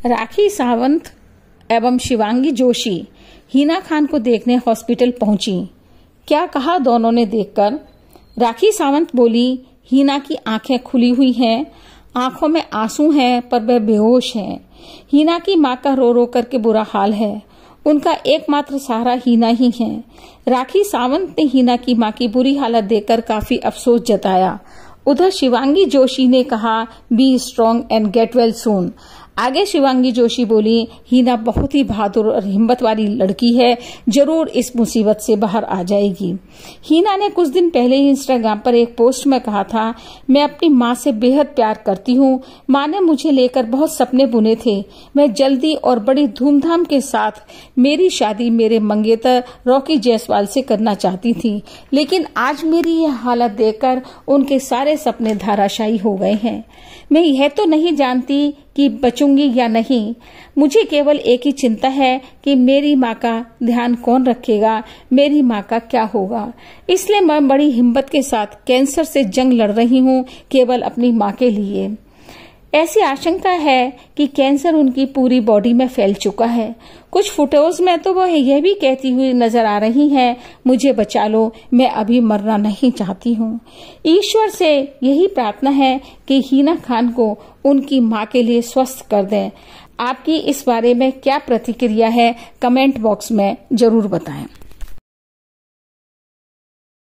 राखी सावंत एवं शिवांगी जोशी हिना खान को देखने हॉस्पिटल पहुंची। क्या कहा दोनों ने देखकर? राखी सावंत बोली, हिना की आंखें खुली हुई हैं, आंखों में आंसू हैं पर वह बेहोश है। हिना की मां का रो रो करके बुरा हाल है। उनका एकमात्र सहारा हिना ही है। राखी सावंत ने हिना की मां की बुरी हालत देखकर काफी अफसोस जताया। उधर शिवांगी जोशी ने कहा, be strong and get well soon. आगे शिवांगी जोशी बोली, हिना बहुत ही बहादुर और हिम्मत वाली लड़की है, जरूर इस मुसीबत से बाहर आ जाएगी। हिना ने कुछ दिन पहले ही इंस्टाग्राम पर एक पोस्ट में कहा था, मैं अपनी माँ से बेहद प्यार करती हूँ। माँ ने मुझे लेकर बहुत सपने बुने थे। मैं जल्दी और बड़ी धूमधाम के साथ मेरी शादी मेरे मंगेतर रॉकी जायसवाल से करना चाहती थी, लेकिन आज मेरी यह हालत देखकर उनके सारे सपने धराशायी हो गए हैं। मैं यह तो नहीं जानती कि बचूंगी या नहीं। मुझे केवल एक ही चिंता है कि मेरी माँ का ध्यान कौन रखेगा, मेरी माँ का क्या होगा। इसलिए मैं बड़ी हिम्मत के साथ कैंसर से जंग लड़ रही हूँ, केवल अपनी माँ के लिए। ऐसी आशंका है कि कैंसर उनकी पूरी बॉडी में फैल चुका है। कुछ फोटोज में तो वह यह भी कहती हुई नजर आ रही हैं, मुझे बचा लो, मैं अभी मरना नहीं चाहती हूँ। ईश्वर से यही प्रार्थना है कि हिना खान को उनकी माँ के लिए स्वस्थ कर दें। आपकी इस बारे में क्या प्रतिक्रिया है, कमेंट बॉक्स में जरूर बताएं।